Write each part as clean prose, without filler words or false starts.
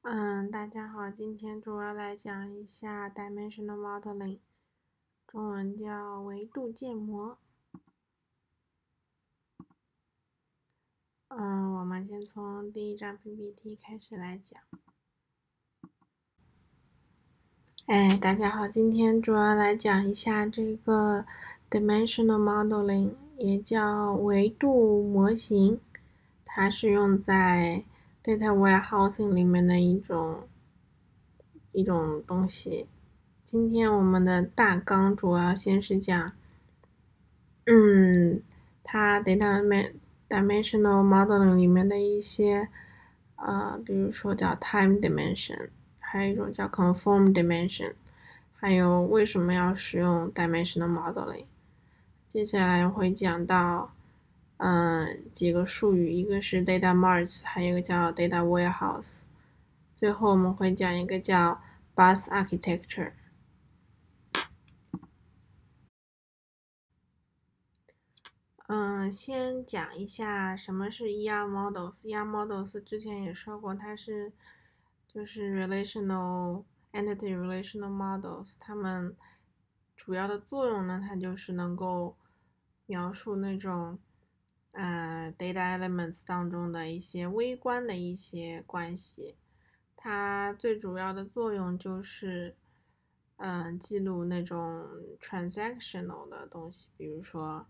大家好，今天主要来讲一下 Dimensional Modeling，中文叫维度建模。我们先从第一张 PPT 开始来讲。大家好，今天主要来讲一下这个 Dimensional Modeling，也叫维度模型，它是用在 Data Warehousing 里面的一种东西。今天我们的大纲主要先是讲，它 dimensional modeling 里面的一些，比如说叫 time dimension，还有一种叫 conform dimension，还有为什么要使用 dimensional modeling。接下来会讲到，几个术语，一个是 data marts，还有一个叫 data warehouse。最后我们会讲一个叫 bus architecture。先讲一下什么是 ER models。ER models 之前也说过，它就是 relational entity relational models。它们主要的作用呢，它就是能够描述那种data elements 当中的一些微观的一些关系。它最主要的作用就是记录那种 transactional 的东西，比如说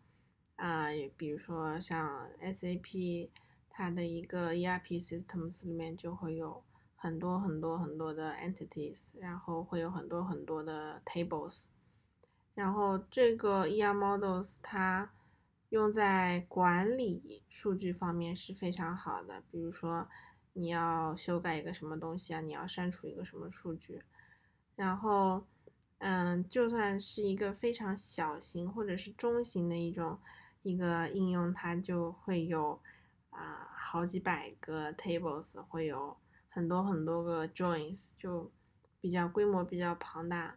像 SAP 它的一个 ERP systems 里面就会有很多很多很多的 entities， 然后会有很多很多的 tables。然后这个 ER models 它用在管理数据方面是非常好的，比如说你要修改一个什么东西啊，你要删除一个什么数据，然后就算是一个非常小型或者是中型的一个应用，它就会有好几百个 tables， 会有很多很多个 joins， 就规模比较庞大。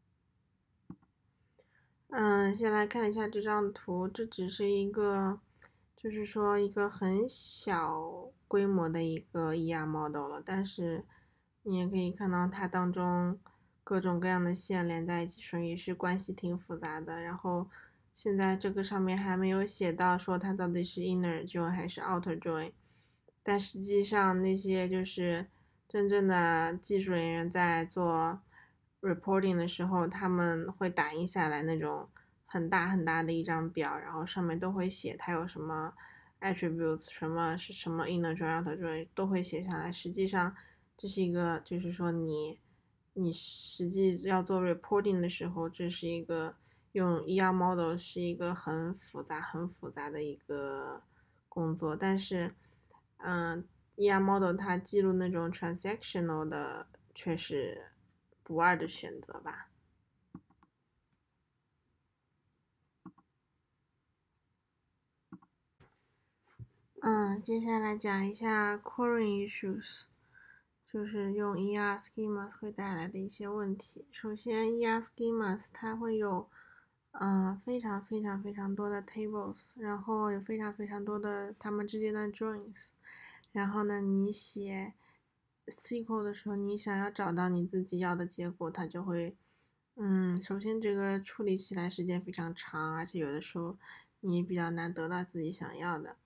先来看一下这张图，这只是一个，就是说一个很小规模的一个 ER model 了，但是你也可以看到它当中各种各样的线连在一起，所以是关系挺复杂的。然后现在这个上面还没有写到说它到底是 inner join 还是 outer join，但实际上那些就是真正的技术人员在做reporting 的时候，他们会打印下来那种很大很大的一张表，然后上面都会写它有什么 attributes， 什么是什么 inner join outer join 都会写下来。实际上这是一个，就是说你实际要做 reporting 的时候，这是一个用 ER model 是一个很复杂很复杂的一个工作，但是ER model 它记录那种 transactional 的却是不二的选择吧。接下来讲一下 querying issues， 就是用 ER schemas 会带来的一些问题。首先 ER schemas 它会有非常非常非常多的 tables， 然后有非常非常多的它们之间的 joins， 然后呢你写 SQL 的时候，你想要找到你自己要的结果，它就会首先这个处理起来时间非常长，而且有的时候你也比较难得到自己想要的。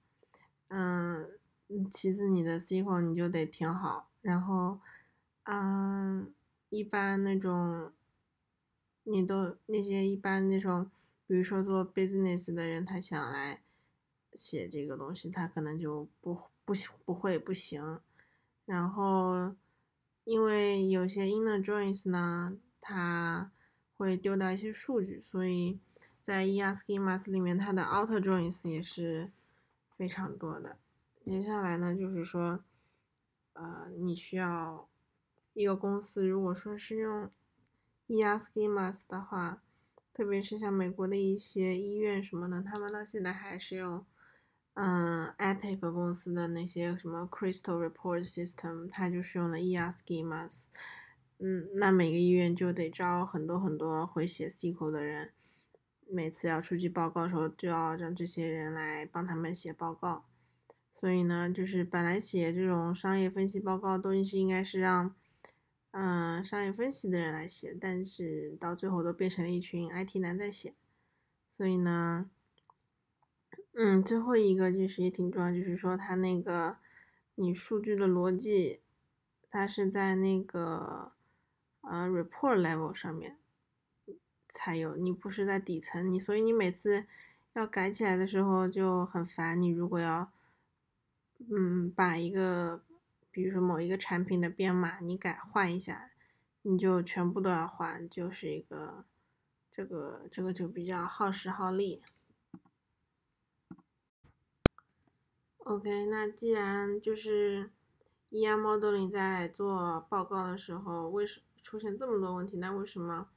其次你的 SQL 你就得挺好，然后，一般那种，那些一般那种，比如说做 business 的人，他想来写这个东西，他可能就不行。然后，因为有些 inner joins 呢，它会丢掉一些数据，所以在 ER schemas 里面，它的 outer joins 也是非常多的。接下来呢，就是说，你需要一个公司，如果说是用 ER schemas 的话，特别是像美国的一些医院什么的，他们到现在还是用Epic 公司的那些什么 Crystal Report System，它就是用的 ER schemas。那每个医院就得招很多很多会写 SQL 的人，每次要出具报告的时候，就要让这些人来帮他们写报告。 所以呢，就是本来写这种商业分析报告都应该是让，商业分析的人来写，但是到最后都变成了一群 IT 男在写。所以呢，最后一个就是也挺重要，就是说它那个你数据的逻辑，它是在那个report level 上面才有，你不是在底层，所以你每次要改起来的时候就很烦。你如果要把一个比如说某一个产品的编码你换一下，你就全部都要换，就是一个这个就比较耗时耗力。OK，那既然就是 ER modeling 在做报告的时候，出现这么多问题？那为什么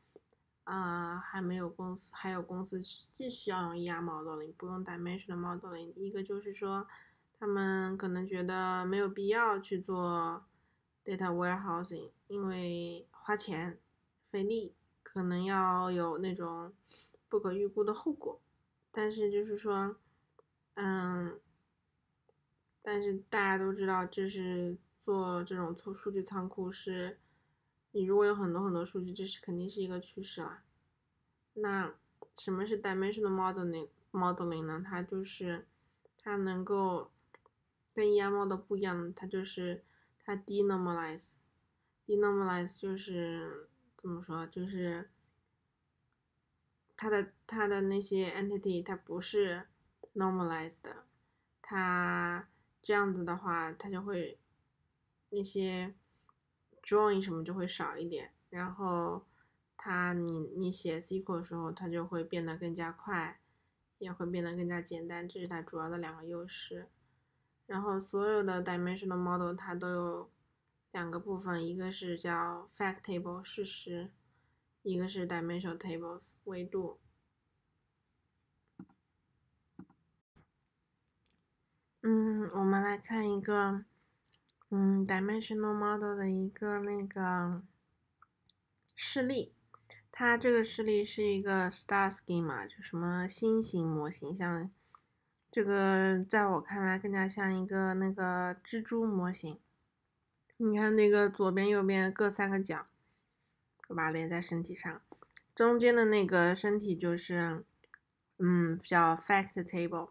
还有公司继续要用 ER modeling，不用 dimensional modeling？一个就是说，他们可能觉得没有必要去做 data warehousing，因为花钱费力，可能要有那种不可预估的后果。但是就是说，嗯。但是大家都知道，就是做这种数据仓库是，你如果有很多很多数据，这是肯定是一个趋势啦。那什么是 dimensional modeling 呢？它就是它能够跟 ER model 不一样的，它就是它 denormalize 就是怎么说，就是它的那些 entity 它不是 normalized 的，它这样子的话，它就会那些 drawing 什么就会少一点，然后你写 SQL 的时候，它就会变得更加快，也会变得更加简单，这是它主要的两个优势。然后所有的 dimensional model 它都有两个部分，一个是叫 fact table 事实，一个是 dimensional tables 维度。我们来看一个dimensional model 的一个那个示例。它这个示例是一个 star schema，就什么星形模型，像这个在我看来更加像一个那个蜘蛛模型。你看那个左边右边各三个角，我把它连在身体上，中间的那个身体就是叫 fact table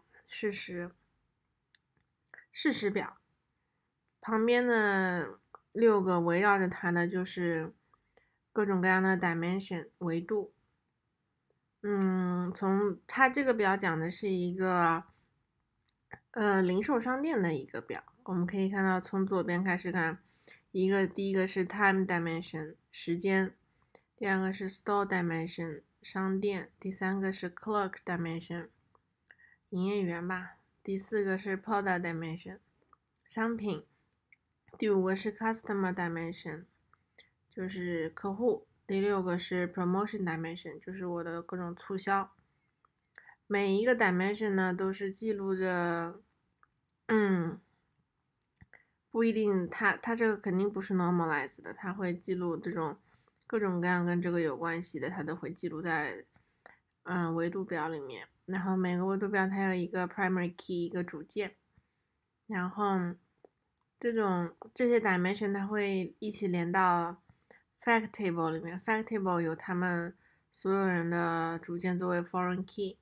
事实表，旁边的6个围绕着它的就是各种各样的 dimension 维度。从它这个表讲的是一个零售商店的一个表，我们可以看到从左边开始看，第一个是 time dimension 时间，第二个是 store dimension 商店，第三个是 clerk dimension 营业员吧，第四个是 product dimension 商品，第5个是 customer dimension 就是客户，第6个是 promotion dimension 就是我的各种促销。每一个 dimension 呢都是记录着，不一定，它这个肯定不是 normalized 的，它会记录这种各种各样跟这个有关系的，它都会记录在维度表里面。然后每个维度表它有一个 primary key 一个主键，然后这些 dimension 它会一起连到 fact table 里面 ，fact table 有他们所有人的主键作为 foreign key。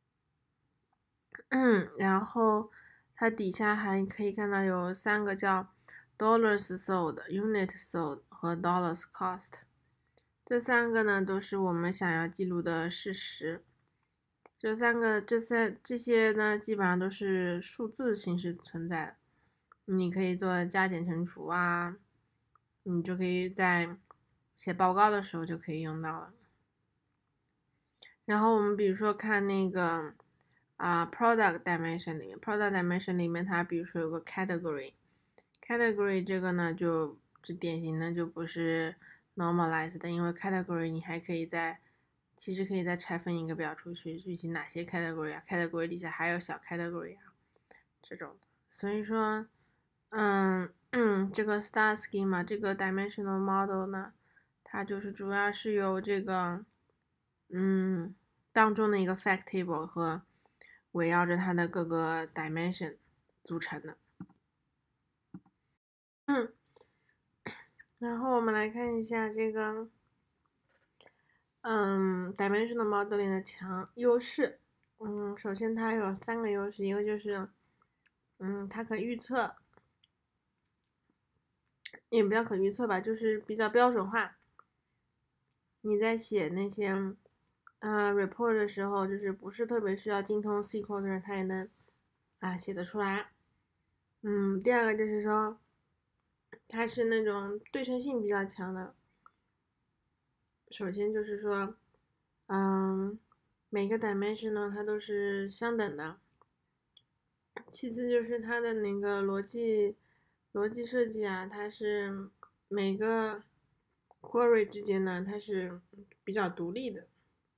然后它底下还可以看到有3个叫 dollars sold、unit sold 和 dollars cost，这3个呢都是我们想要记录的事实。这些呢基本上都是数字形式存在的，你可以做加减乘除啊，你就可以在写报告的时候就可以用到了。然后我们比如说看那个product dimension 里面，product dimension 里面它比如说有个 category 这个呢就典型的就不是 normalized 的，因为 category 你还可以其实可以再拆分一个表出去，具体哪些 category 啊 ，category 底下还有小 category 啊这种的，所以说这个 star schema 这个 dimensional model 呢，它就是主要是由这个当中的一个 fact table 和围绕着它的各个 dimension 组成的。 然后我们来看一下这个dimensional modeling 的优势。首先它有3个优势，一个就是它可预测，也不叫可预测吧，就是比较标准化。你在写那些report 的时候，就是不是特别需要精通 SQL 的人，他也能写得出来。第二个就是说，它是那种对称性比较强的。首先就是说，每个 dimension 呢，它都是相等的。其次就是它的那个逻辑设计啊，它是每个 query 之间呢，它是比较独立的。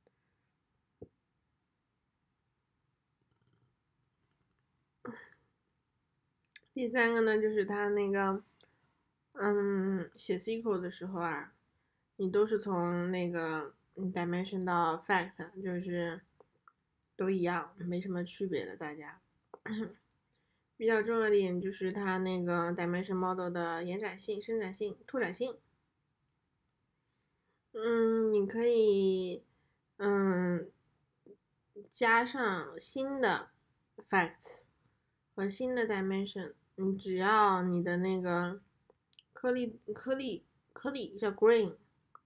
第三个呢，就是它那个，写 SQL 的时候啊，你都是从那个dimension 到 fact，就是都一样，没什么区别的，大家。比较重要的一点就是它那个 dimension model 的延展性、伸展性、拓展性。你可以，加上新的 facts 和新的 dimension。只要你的那个颗粒叫 grain，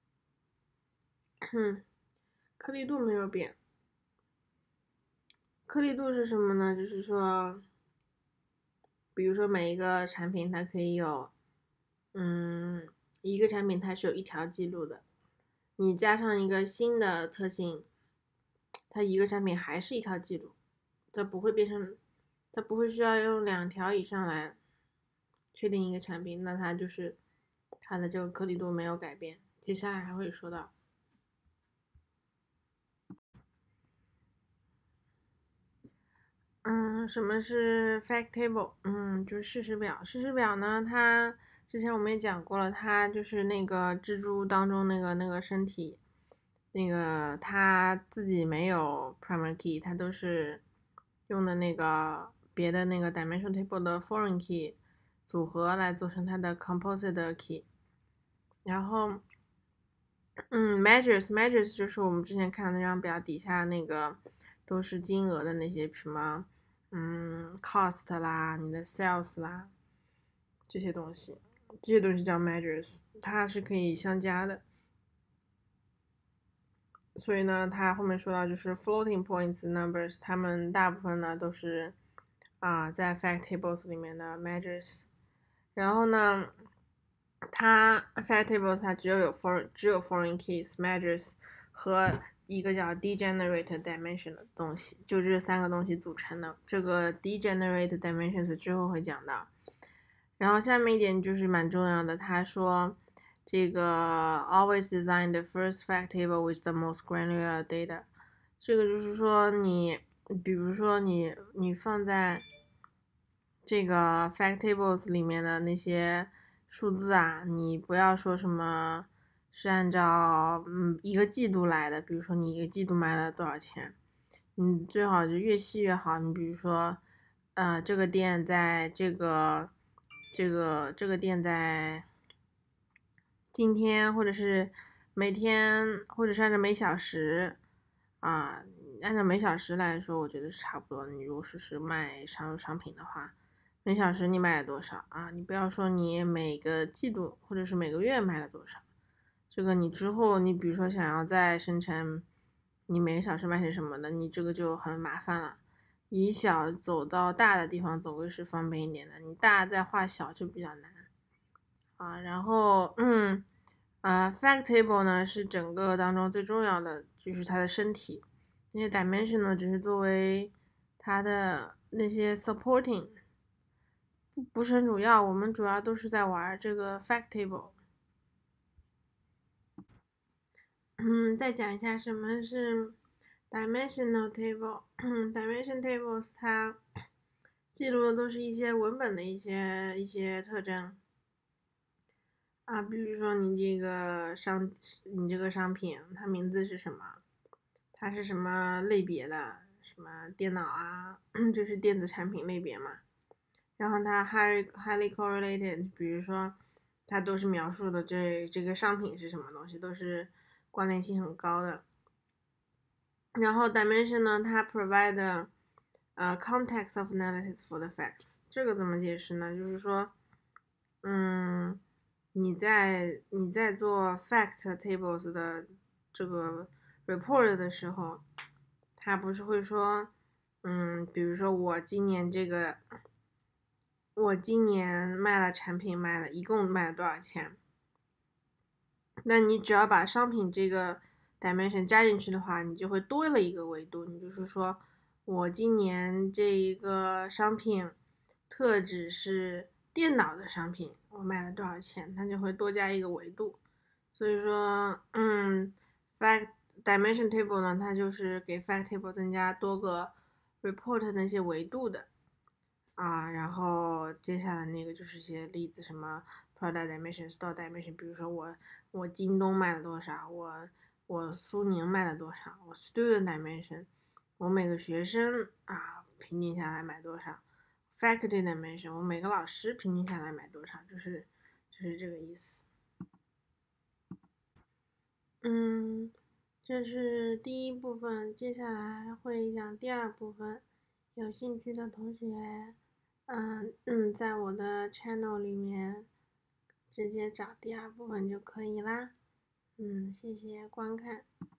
颗粒度没有变。颗粒度是什么呢？就是说，比如说每一个产品它可以有，一个产品它是有1条记录的，你加上一个新的特性，它一个产品还是1条记录，它不会变成，它不会需要用2条以上来确定一个产品，那它就是它的这个颗粒度没有改变。接下来还会说到。什么是 fact table？就是事实表。事实表呢，它之前我们也讲过了，它就是那个蜘蛛当中那个身体，那个它自己没有 primary key，它都是用的那个别的那个 dimension table 的 foreign key 组合来做成它的 composite key。然后measures 就是我们之前看的那张表底下那个都是金额的那些什么cost 啦，你的 sales 啦，这些东西叫 measures， 它是可以相加的。所以呢，它后面说到就是 floating points numbers， 它们大部分呢都是在 fact tables 里面的 measures。然后呢，它 fact tables 它只有 foreign keys measures 和一个叫 degenerate dimension 的东西，就这3个东西组成的。这个 degenerate dimensions 之后会讲到。然后下面一点就是蛮重要的，他说这个 always design the first fact table with the most granular data。这个就是说你，比如说你放在这个 fact tables 里面的那些数字啊，你不要说什么是按照一个季度来的，比如说你一个季度卖了多少钱，你最好就越细越好。你比如说，这个店在这个店在今天或者是每天或者是按照每小时按照每小时来说，我觉得是差不多的。你如果是卖商品的话，每小时你卖了多少啊？你不要说你每个季度或者是每个月卖了多少，这个你之后你比如说想要再生成你每个小时卖成什么的，你这个就很麻烦了。以小走到大的地方总归是方便一点的，你大再画小就比较难然后fact table 呢是整个当中最重要的，就是它的身体。那些 dimension 呢，只是作为它的那些 supporting，不是很主要。我们主要都是在玩这个 fact table。再讲一下什么是 dimensional table。dimension tables 它记录的都是一些文本的一些特征比如说你这个商品它名字是什么，它是什么类别的，什么电脑就是电子产品类别嘛。 然后它 highly correlated，比如说它都是描述的这个商品是什么东西，都是关联性很高的。然后 dimension 呢，它 provide context of analysis for the facts。这个怎么解释呢？就是说，你在做 fact tables 的这个 report 的时候，它不是会说，比如说我今年卖了产品一共卖了多少钱？那你只要把商品这个 dimension 加进去的话，你就会多了一个维度。你就是说我今年这一个商品特指是电脑的商品，我卖了多少钱，它就会多加一个维度。所以说，fact dimension table 呢，它就是给 fact table 增加多个 report 那些维度的。然后接下来那个就是些例子，什么 product dimension、store dimension，比如说我京东卖了多少，我苏宁卖了多少，我 student dimension，我每个学生平均下来买多少，faculty dimension，我每个老师平均下来买多少，就是这个意思。这是第一部分，接下来会讲第二部分。有兴趣的同学，在我的 channel 里面直接找第二部分就可以啦。谢谢观看。